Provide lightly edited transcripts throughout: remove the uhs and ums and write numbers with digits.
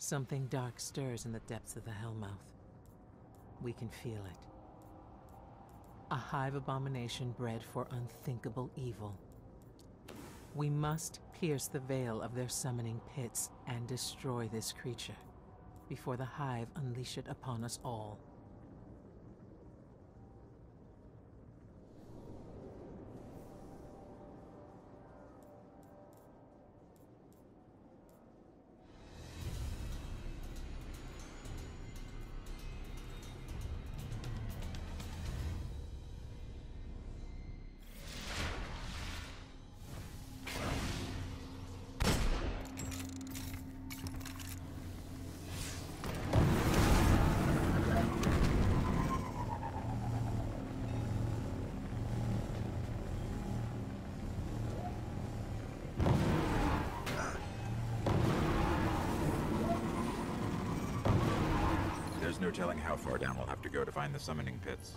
Something dark stirs in the depths of the Hellmouth. We can feel it. A hive abomination bred for unthinkable evil. We must pierce the veil of their summoning pits and destroy this creature before the hive unleash it upon us all. There's no telling how far down we'll have to go to find the summoning pits.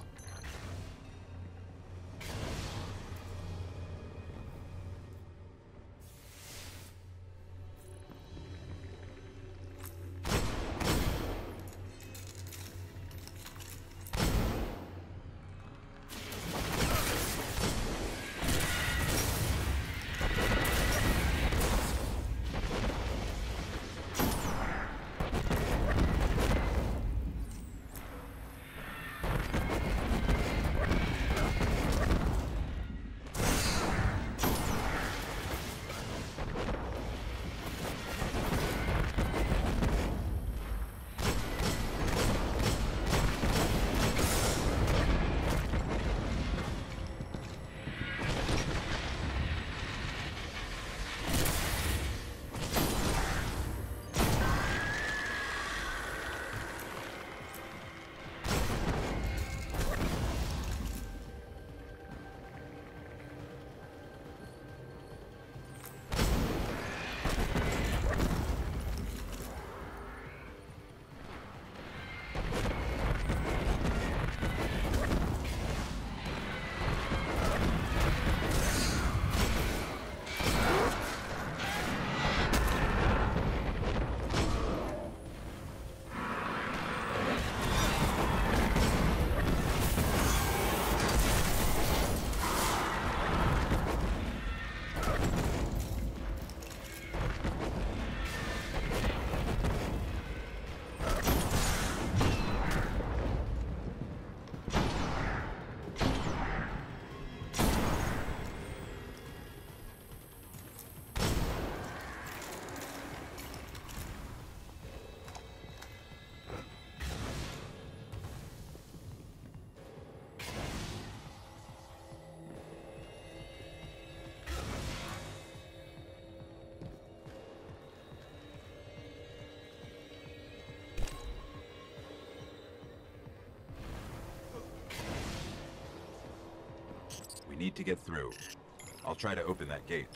We need to get through. I'll try to open that gate.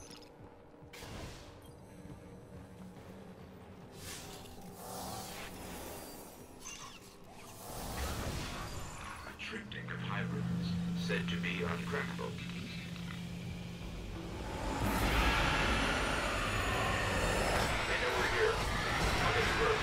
A triptych of hybrids, said to be uncrackable. They know we're here. On this road.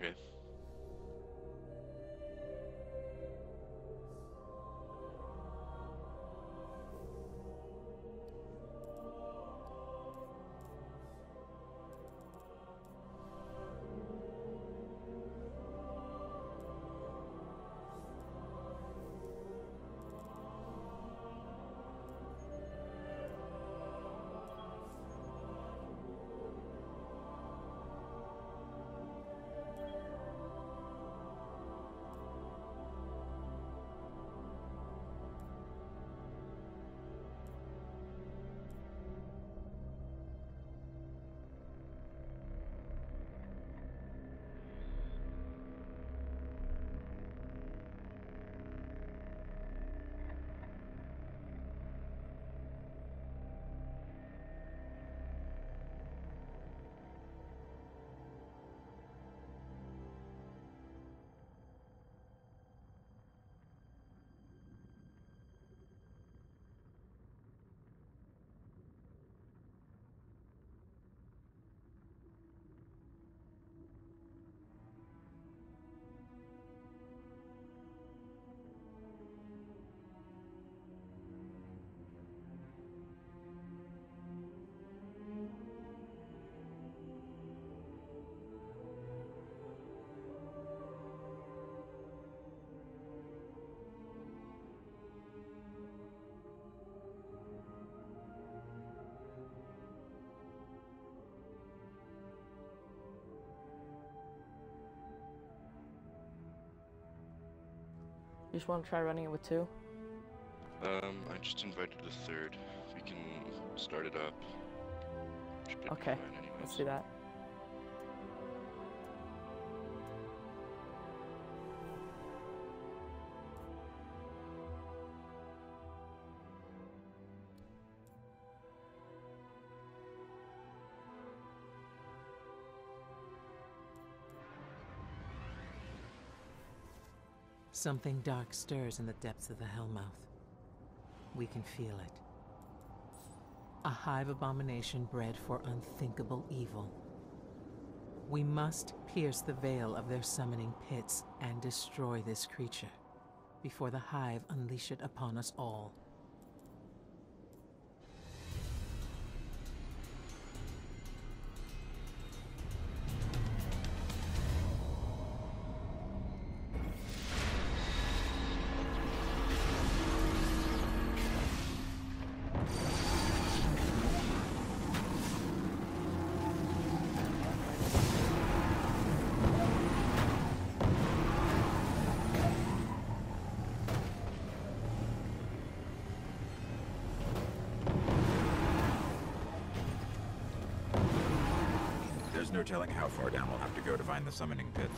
Okay. You just want to try running it with 2? I just invited a third. We can start it up. Should be Okay, fine anyways. let's do that. Something dark stirs in the depths of the Hellmouth. We can feel it. A hive abomination bred for unthinkable evil. We must pierce the veil of their summoning pits and destroy this creature before the hive unleash it upon us all. There's no telling how far down we'll have to go to find the summoning pits.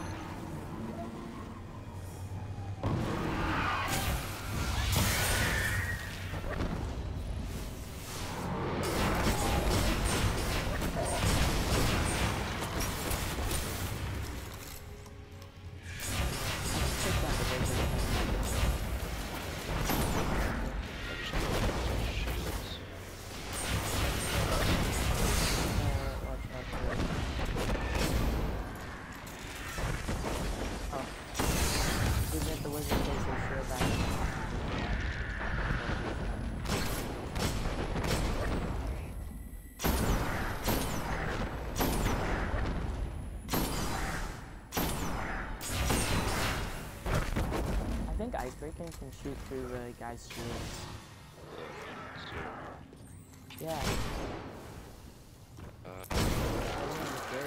Ice Draken can shoot through the guy's shields. Yeah. That one was good.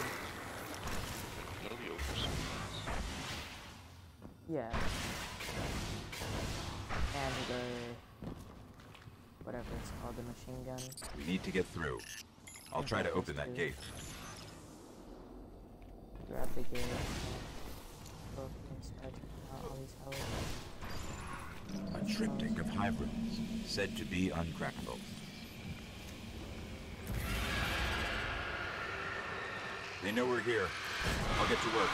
Yeah. And the whatever it's called, the machine gun. We need to get through. I'll try to open that gate. Grab the gate. Both can start out all these hells. A triptych of hive runes, said to be uncrackable. They know we're here. I'll get to work.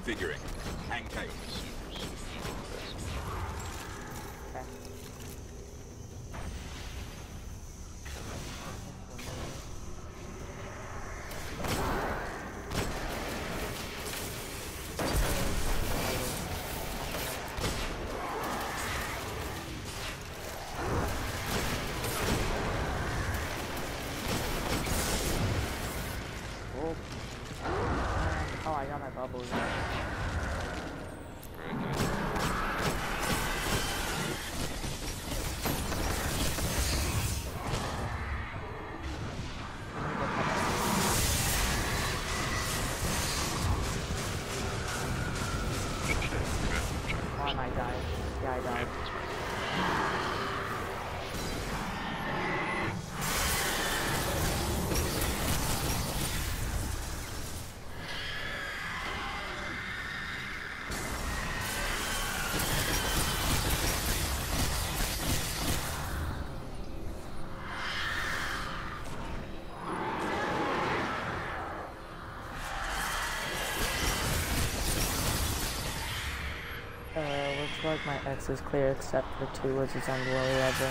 reconfiguring. Hang tight. Okay. Oh. Oh, I got my bubbles. Very good. Oh, I might die. Yeah, I died. Looks like my X is clear except for 2 wizards on the lower level.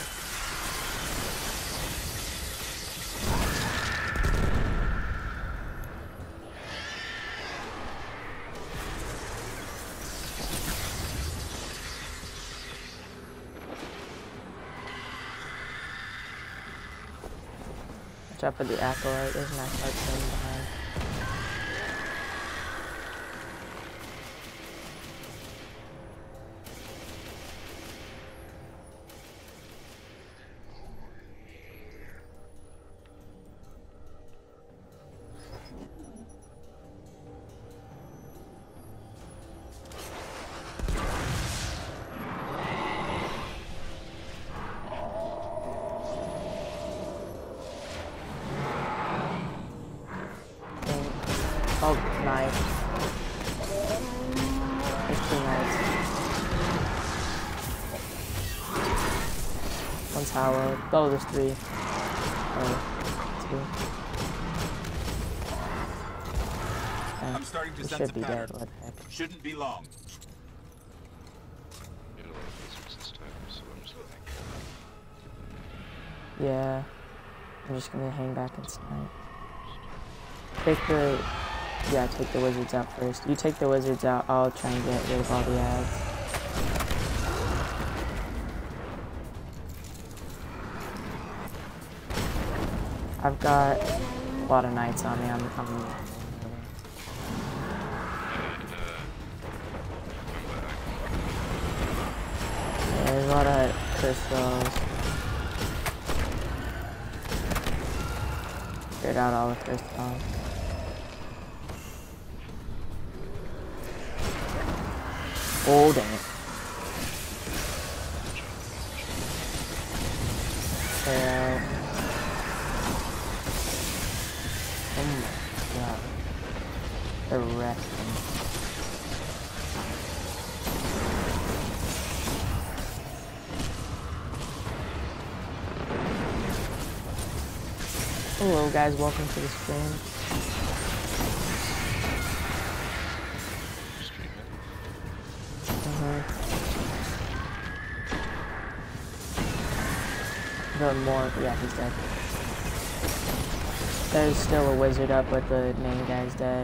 Watch out for the acolyte, there's an acolyte sitting behind. Oh, nice. There's 2 knights. One's hallowed. Oh, there's 3. Oh, 2. I'm starting to He sense should a be pattern. dead, what the heck. Shouldn't be long. Need a lot of physics this time, so I'm just gonna Yeah. I'm just gonna hang back and snipe. Take the wizards out first. You take the wizards out, I'll try and get rid of all the ads. I've got a lot of knights on me. I'm yeah, there's a lot of crystals. Cleared out all the crystals. Oh, dang it. Oh my god. They're wrecking. Hello guys, welcome to the stream. Yeah, he's dead. There's still a wizard up, but the main guy's dead.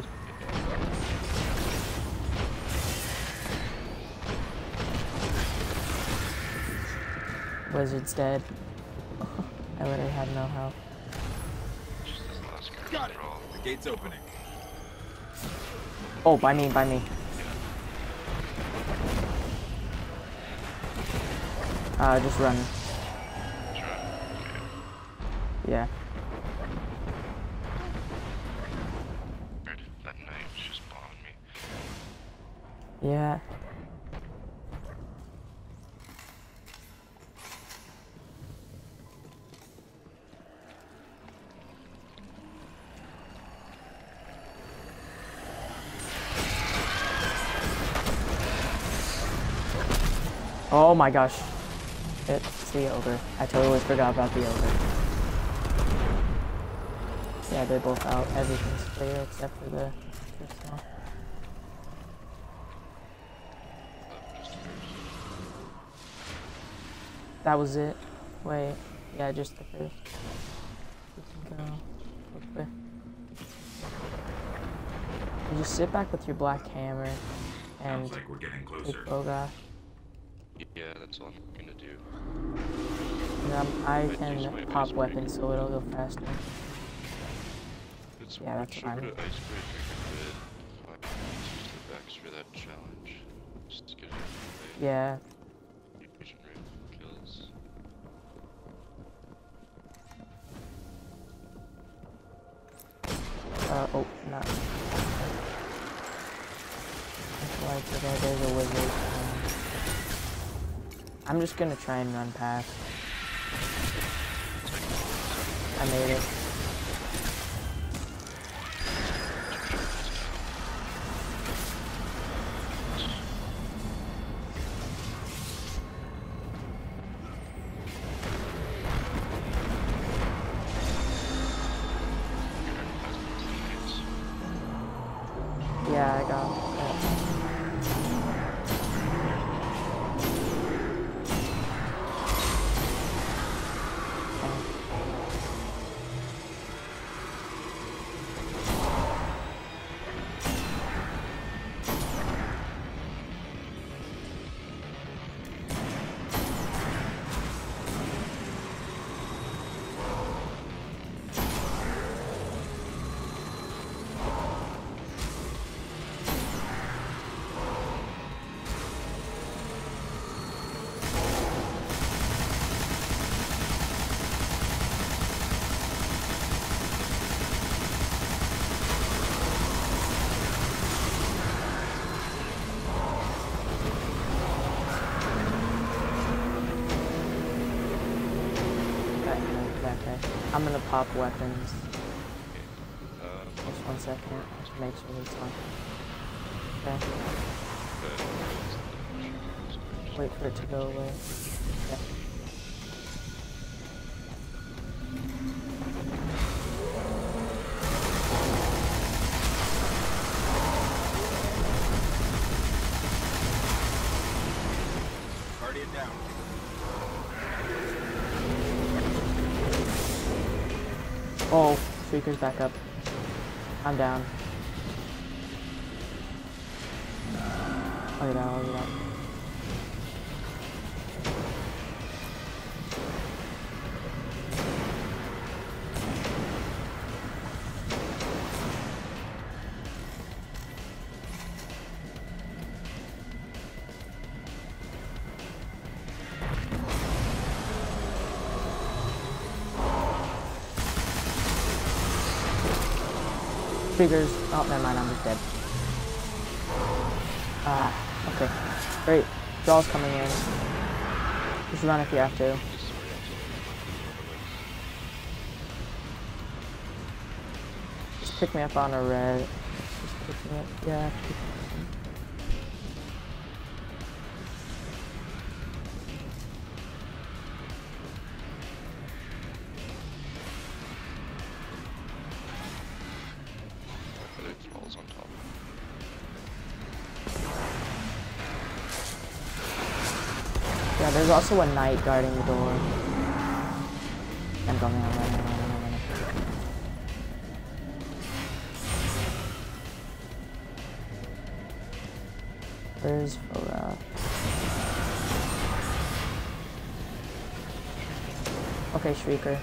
Wizard's dead. I literally had no health. Got it. The gate's opening. Oh, by me, by me. Just run. Yeah. That knight was just bombing me. Yeah. Oh my gosh. It's the ogre. I totally forgot about the ogre. Yeah, they're both out. Everything's clear except for the crystal. That was it. Wait. Yeah, just the first. We can go. Okay. You just sit back with your black hammer and Sounds like we're getting take closer. Boga. Yeah, that's all I'm gonna do. And I Might use can my pop icebreaker. weapons so it'll go faster. It's Yeah, that's fine. Icebreaker could use the backs for that challenge. Just to get it out of the way. Yeah. Fusion rifle kills. Oh, not. Like there's a wizard. I'm just gonna try and run past. I made it. Yeah, I got it. Okay. I'm gonna pop weapons. Just 1 second. Just make sure it's on. Okay. Wait for it to go away. Okay. Guardian down. Oh, Shrieker's back up. I'm down. I'll get out, I'll get out. Triggers. Oh, never mind, I'm just dead. Ah, okay. Great. Draw's coming in. Just run if you have to. Just pick me up on a red. Just pick me up. Yeah, pick me up. But it falls on top. Yeah, there's also a knight guarding the door. I'm going. Where's Fora? Okay, Shrieker.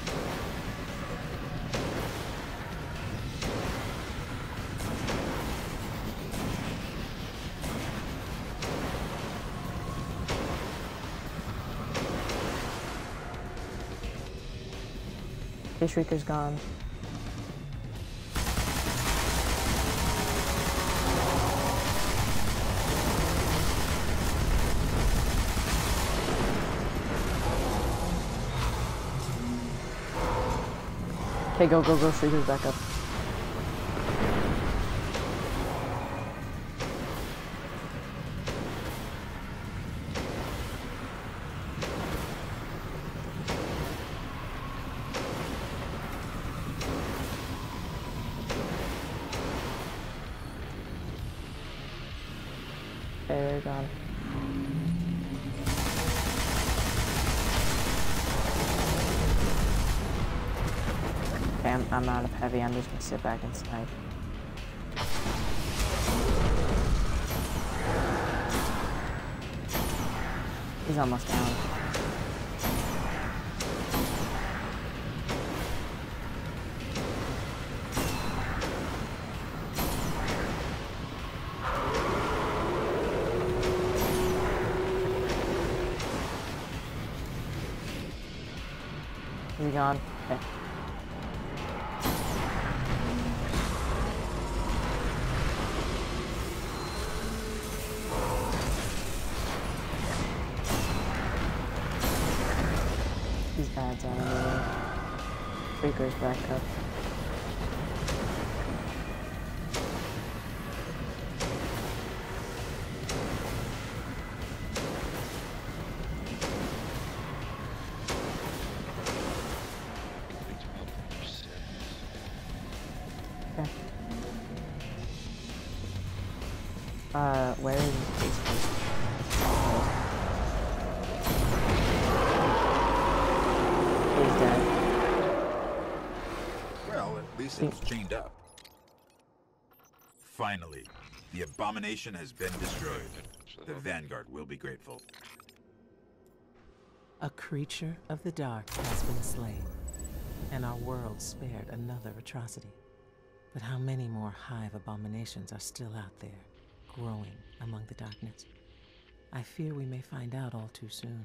Okay, Shrieker's gone. Okay, go, Shrieker's back up. Okay, they're gone. I'm out of heavy. I'm just gonna sit back and snipe. He's almost down. Is he gone? Okay. These guys out anyway. Freaker's back up. Okay. Where is this place? He's dead. Well, at least it's chained up. Finally, the abomination has been destroyed. The Vanguard will be grateful. A creature of the dark has been slain, and our world spared another atrocity. But how many more hive abominations are still out there, growing among the darkness? I fear we may find out all too soon.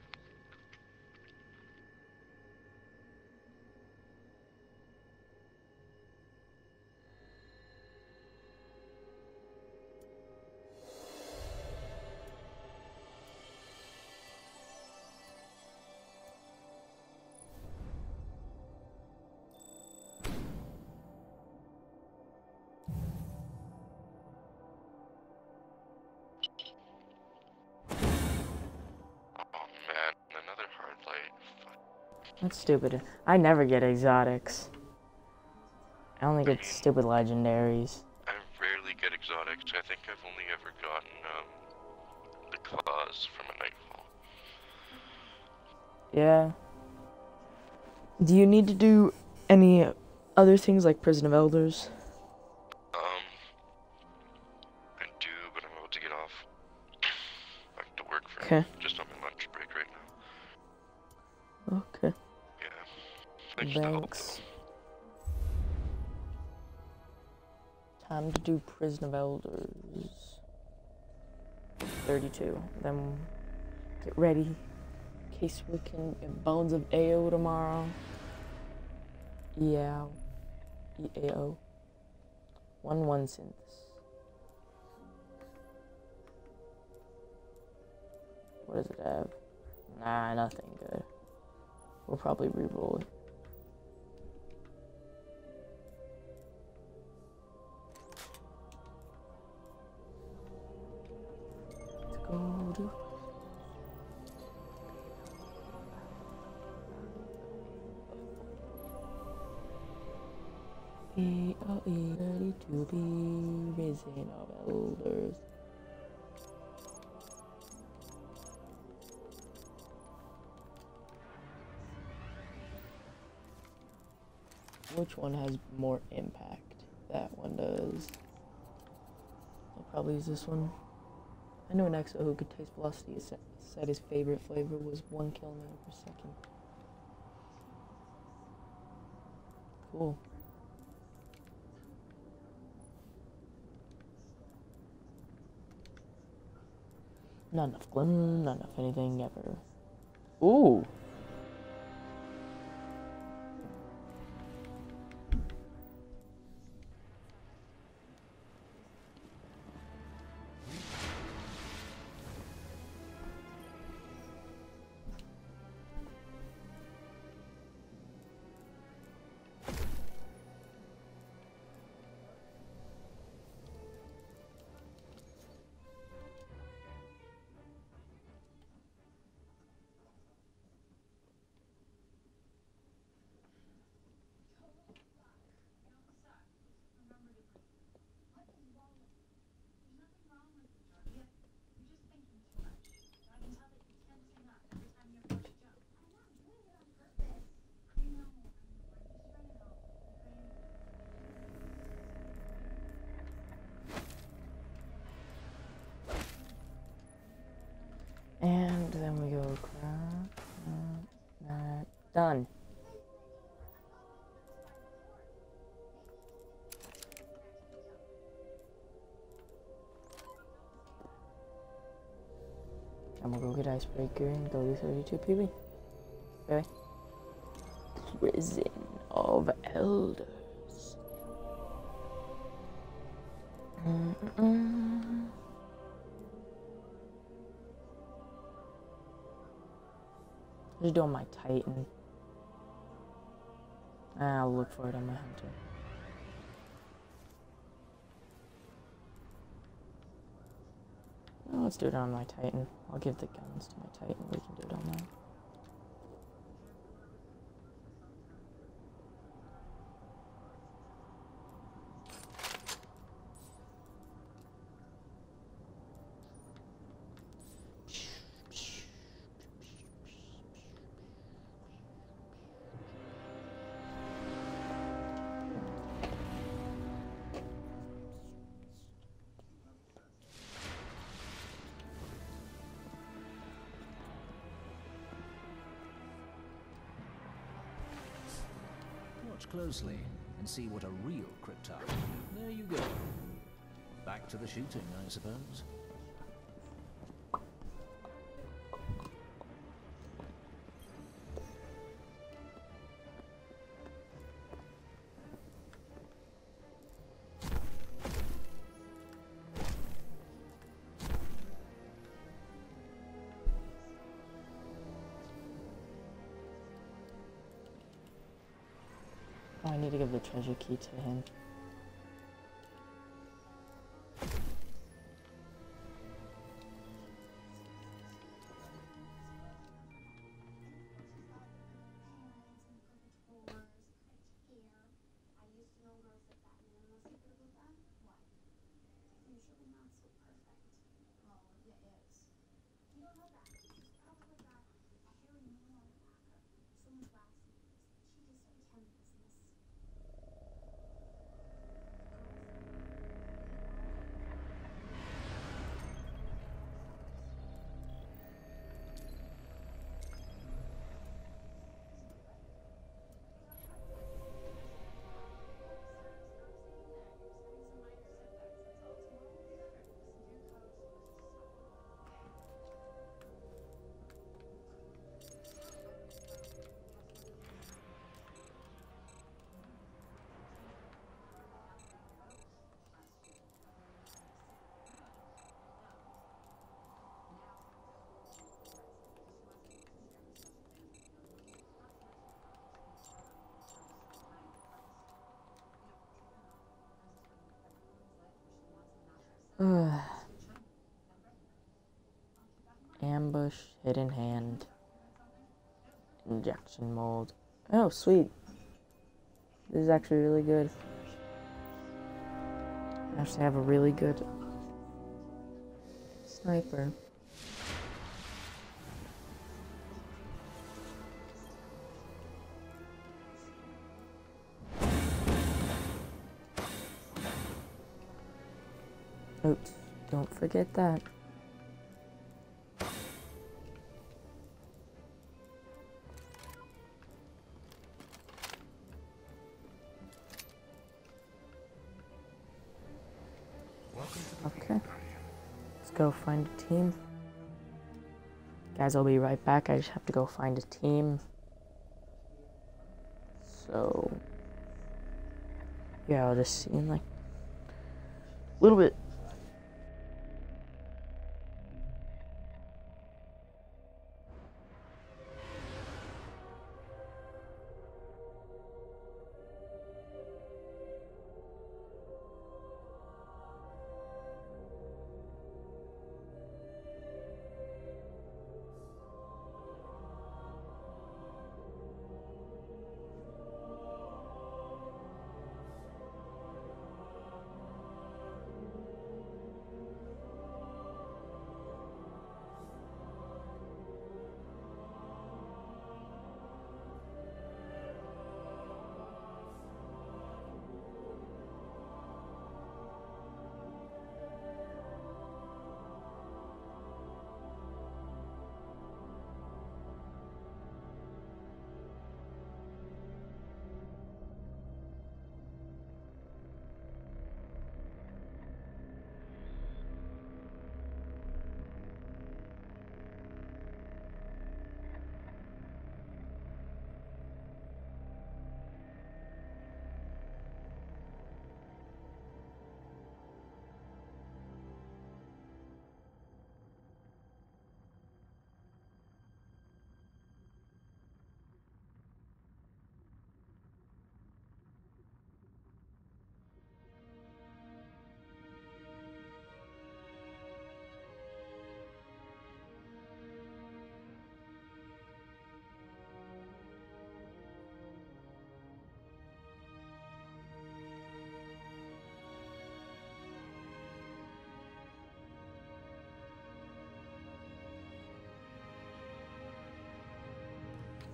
Oh man, another hard light. Fuck. That's stupid. I never get exotics. I only get stupid legendaries. I rarely get exotics. I think I've only ever gotten the claws from a Nightfall. Yeah. Do you need to do any other things like Prison of Elders? I do, but I'm about to get off. Back to work for Okay. just on my lunch break right now. Okay. Yeah. Thanks to help Thanks. Time to do Prison of Elders. 32. Then get ready. In case we can get Bones of AO tomorrow. Yeah. EAO. 1-1 synths. What does it have? Nah, nothing good. We'll probably re-roll it. Let's go do. We are ready to be risen of elders. Which one has more impact? That one does. I'll probably use this one. I know an exo who could taste velocity said his favorite flavor was 1 kilometer per second. Cool. Not enough glim, not enough anything ever. Ooh! Done. I'm gonna go get Icebreaker and go to 32 PB. Okay. Prison of Elders. Just doing my Titan. I'll look for it on my Hunter. Oh, let's do it on my Titan. I'll give the guns to my Titan. We can do it on that. Watch closely and see what a real Cryptarch. There you go. Back to the shooting, I suppose. Oh, I need to give the treasure key to him. Ambush, hidden hand, injection mold. Oh, sweet. This is actually really good. I actually have a really good sniper. Oops, don't forget that. Okay, let's go find a team. Guys, I'll be right back. I just have to go find a team. So, yeah, I'll just see in like a little bit.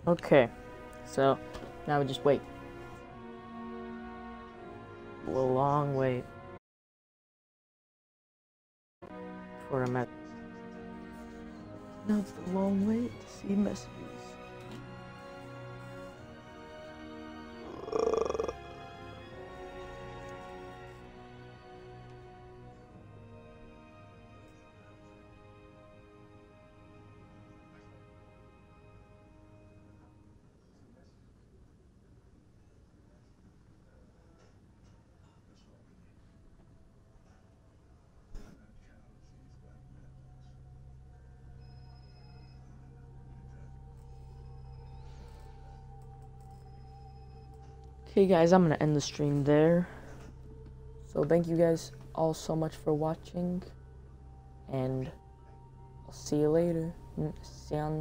Okay, so now we just wait. A long wait for a message. Now it's the long wait to see messages. Okay guys, I'm gonna end the stream there. So thank you guys all so much for watching, and I'll see you later. See you on